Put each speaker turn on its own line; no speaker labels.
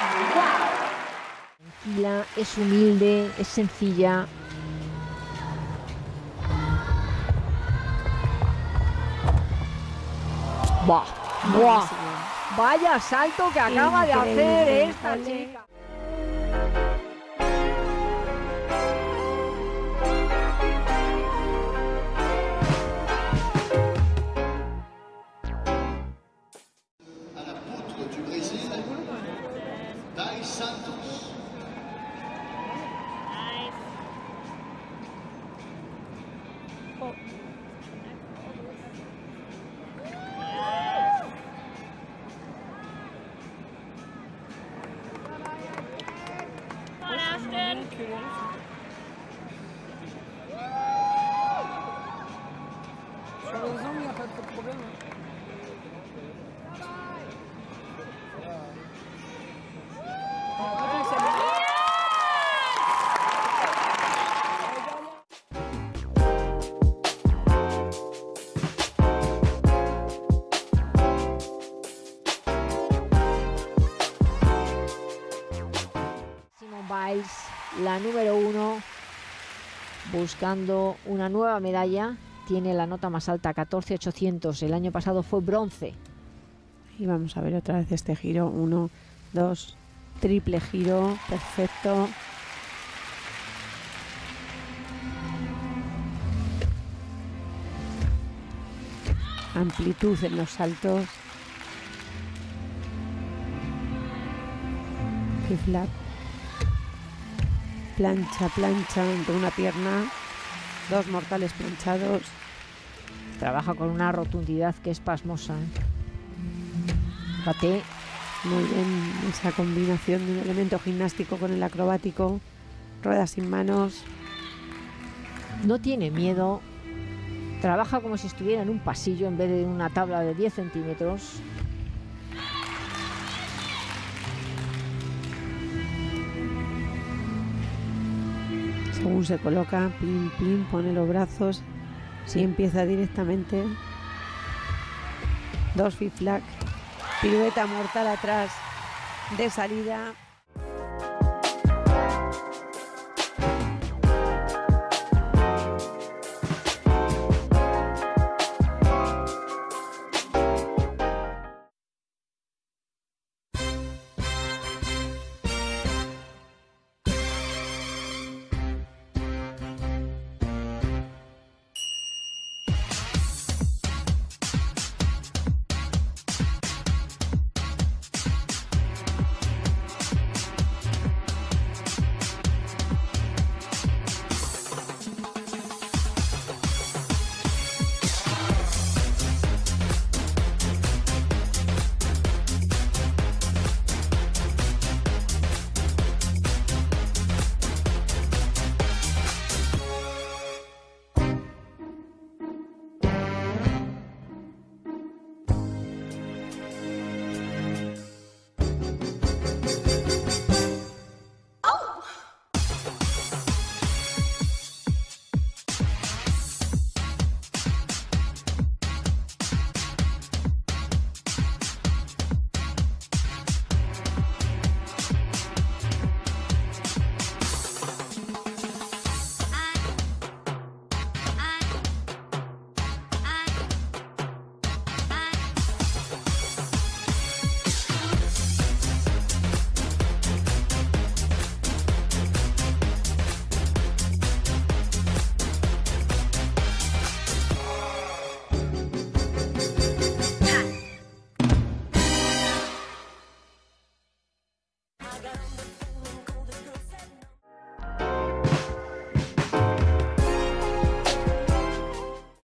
Tranquila, es humilde, es sencilla. ¡Buah! ¡Buah! Vaya salto que acaba de hacer esta chica.
À la poutre du Brésil, Thais Santos.
Sur les angles, il n'y a pas trop de problème.
Simone Biles, la número 1, buscando una nueva medalla. Tiene la nota más alta, 14.800. El año pasado fue bronce.
Y vamos a ver otra vez este giro. 1, 2, triple giro. Perfecto. Amplitud en los saltos. Flip-flap. Plancha, plancha entre una pierna. Dos mortales planchados.
Trabaja con una rotundidad que es pasmosa. Fíjate.
Muy bien esa combinación de un elemento gimnástico con el acrobático. Ruedas sin manos.
No tiene miedo. Trabaja como si estuviera en un pasillo en vez de en una tabla de 10 centímetros.
Según se coloca, plim, plim, pone los brazos. Sí, empieza directamente. 2 flip-flag. Pirueta mortal atrás de salida.